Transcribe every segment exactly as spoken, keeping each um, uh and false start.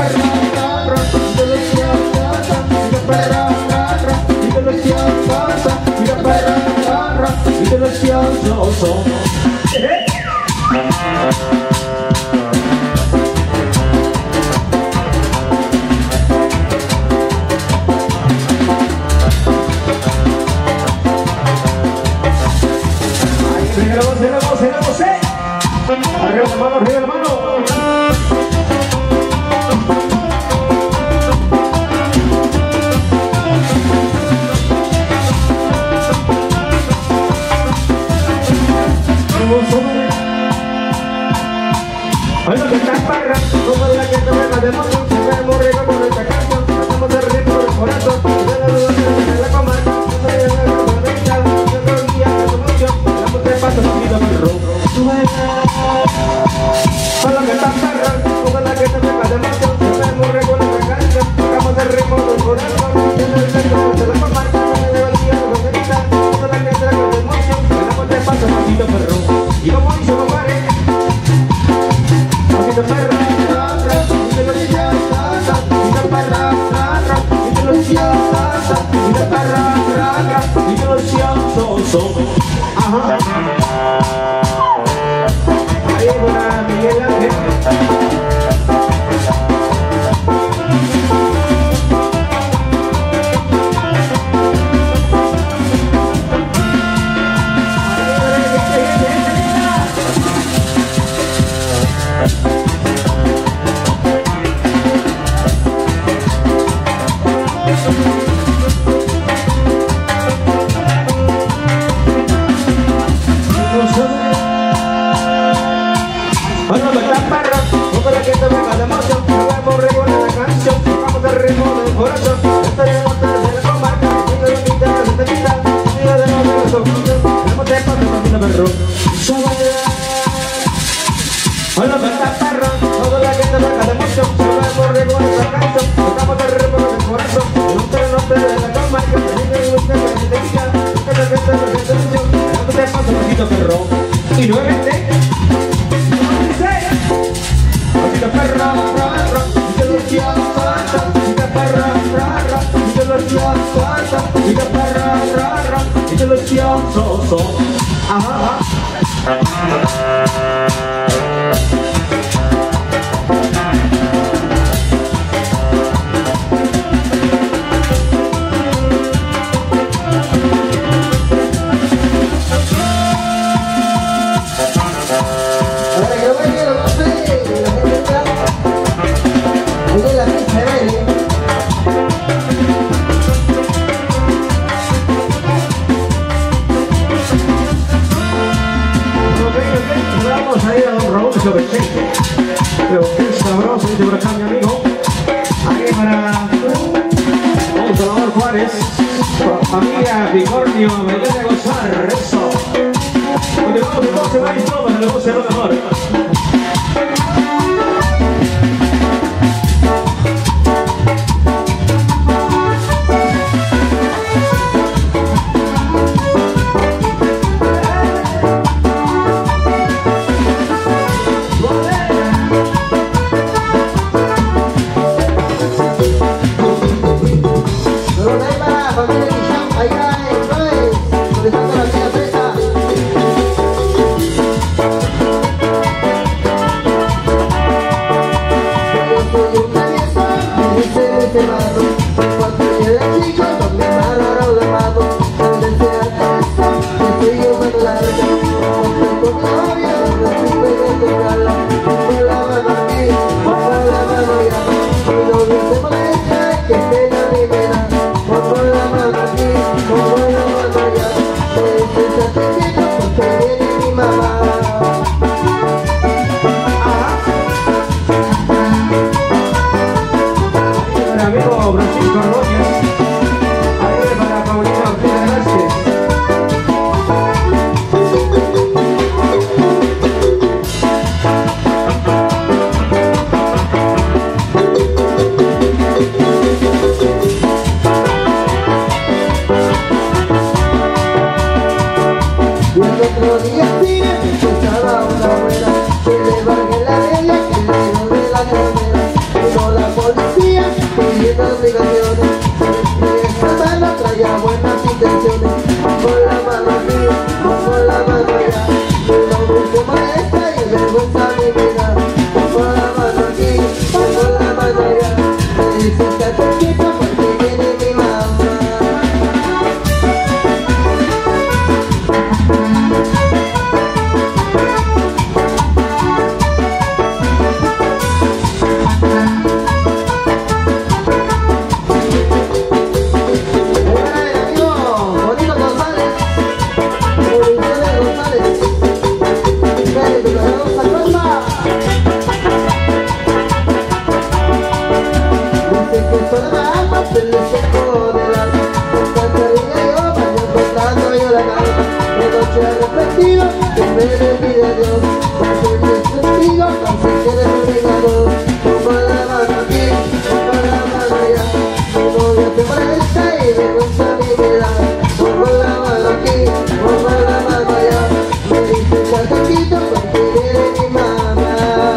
Arriba la mano, arriba la mano. Ay, no te estás parra, como la que te venga de emoción, se ve muy rico con esta canción, hacemos el ritmo del corazón, de la duda de la comarca, no se lleva la conectada, yo creo que ya es emoción, la mujer pasa su vida con el rojo. Solo que estás parra, como la que te venga de emoción, se ve muy rico con esta canción, hacemos el ritmo del corazón, de la duda de la comarca, no se lleva la vida con el rojo. Solo que te venga de emoción, la mujer pasa su vida con el rojo. Y como dice compadre, Perra, perra, y te lo decía, y te perra, perra, y te lo decía, y te perra, perra, y te lo decía, so, so. Ajá. Ahí va Miguel Ángel. Y nuevamente, pasito perra, perra, y te lo decía, y te perra, perra, y te lo decía, y te perra, perra, y te lo decía, so, so. Ajá, pero qué sabroso, dice por acá mi amigo. Aquí para don Salvador Juárez, familia Bicornio, vengan a gozar, eso. Continuamos entonces, maestro, para le guste lo mejor. Que le valga la bella, que le de la cadera, y no la dice estate quieta porque viene mi mamá. Arrepentido, que me olvide Dios, porque mi testigo, así que le regalo. Toma la mano aquí, toma la mano allá, mi novia te molesta y me gusta mi vida. Toma la mano aquí, toma la mano allá, me dice chatequito porque viene mi mamá.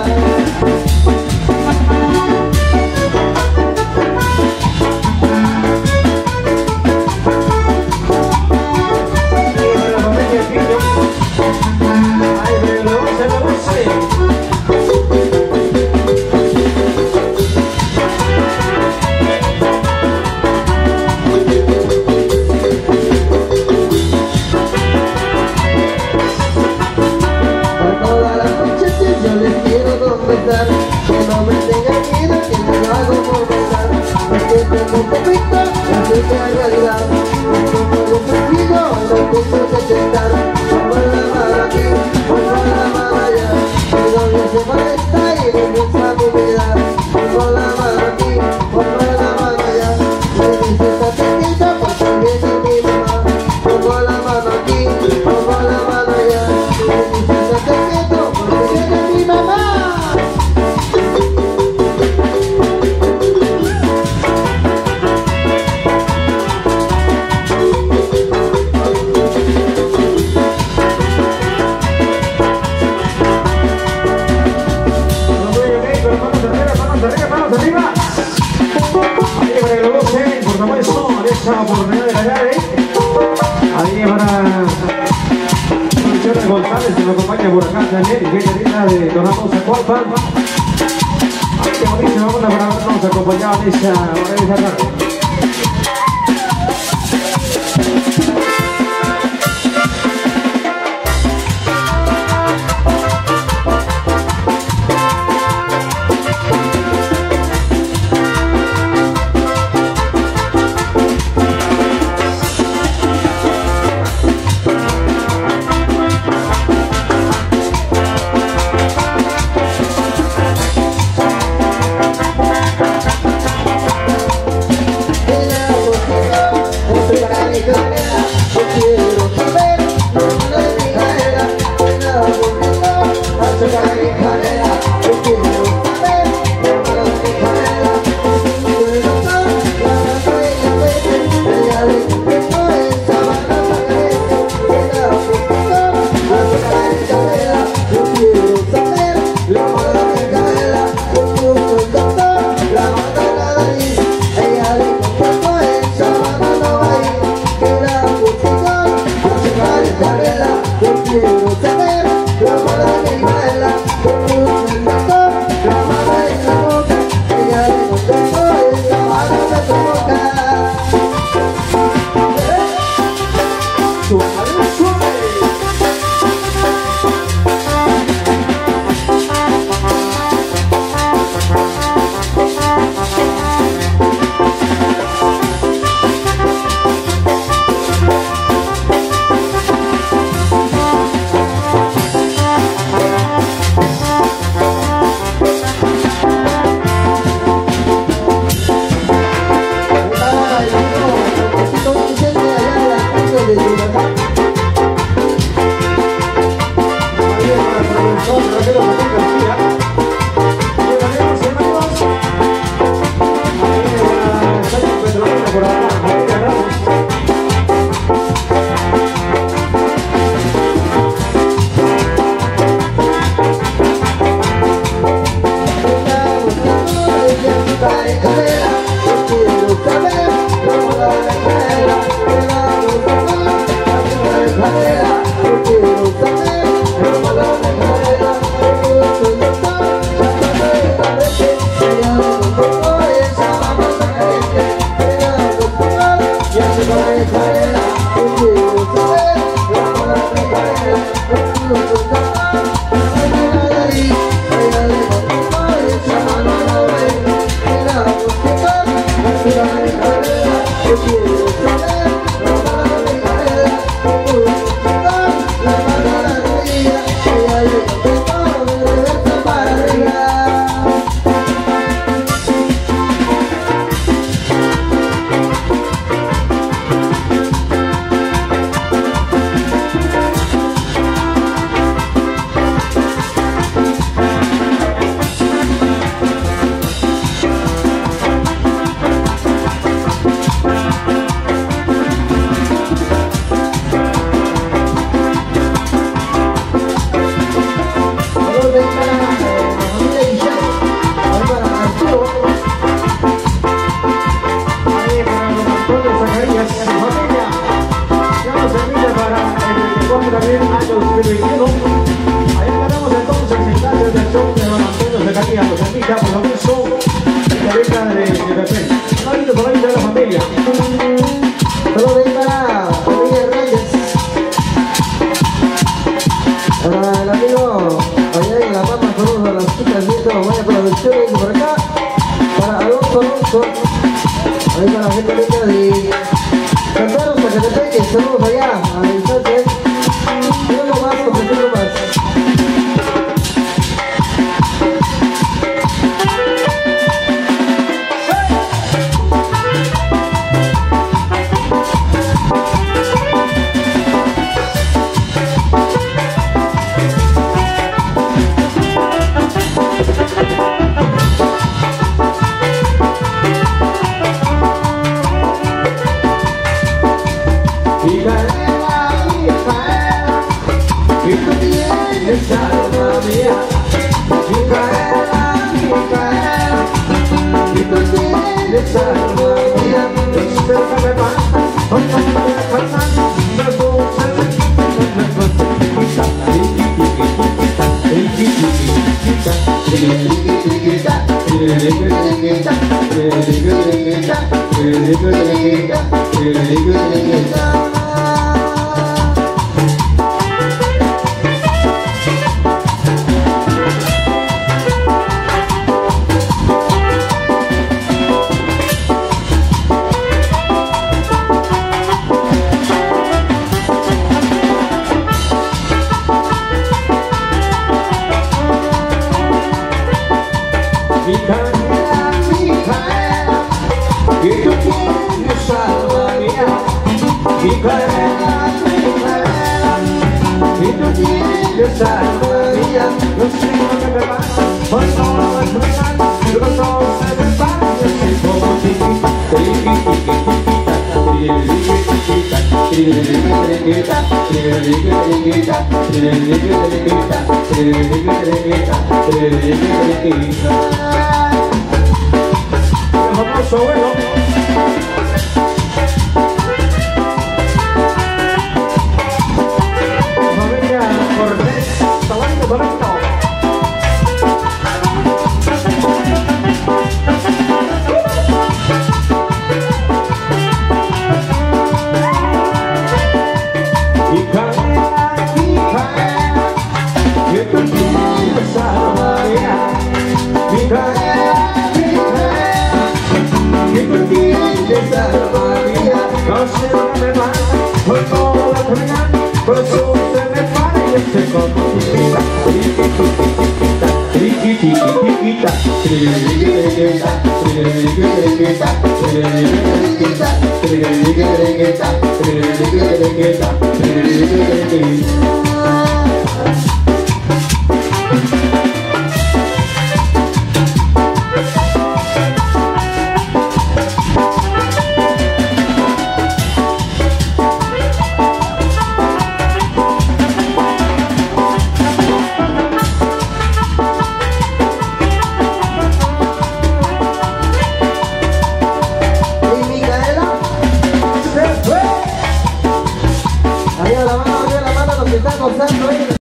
Que no me tenga miedo, que no lo hago por verdad, porque tengo un poquito, la suerte es realidad. No puedo contigo, no tengo que tentar. Pongo la mano aquí, pongo la mano allá, mi novia se molesta y me gusta mi vida. Pongo la mano aquí, pongo la mano allá, me dice estate quieta porque viene mi mamá. Pongo la mano aquí, pongo la mano allá, me dice estate quieto porque viene mi mamá. Esa oportunidad de la llave ahí para Luciana González, que me acompaña por acá también, y que linda de Don Ramos Acualpa. Ay, qué bonito, vamos a habernos acompañado en esa tarde. Esa gusto. Ahí para la gente linda de Cantaros, Zacatepeque, saludos allá, a la distancia. Uno más, uno más. Alma mía, Micaela, Micaela, y tú tienes alma mía, espero que me pasa, con tanta fuerza, pero tú sabes Micaela, Micaela, y tú tienes alma mía. Micaela, Micaela, y tú tienes alma mía. No sé lo que me pasa, hoy no lo vas a olvidar, pero todo se me pasa. Yo sé como chiquita, famoso abuelo. Familia Cortés, Tahuanco, Toronto. Micaela, Micaela, que tú tienes alma mía. Micaela, Micaela, que tú tienes alma mía. No sé lo que me pasa, por todo lo que me da, por eso se me para y estoy como chiquita, chiquita, chiquita, chiquita, chiquita, chiquita, chiquita, chiquita,